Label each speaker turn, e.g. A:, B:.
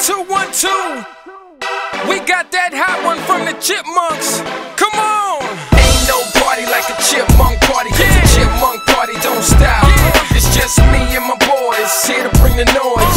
A: 2, 1, 2. We got that hot one from the Chipmunks. Come on.
B: Ain't no party like a chipmunk party, cause a chipmunk party don't stop. It's just me and my boys here to bring the noise.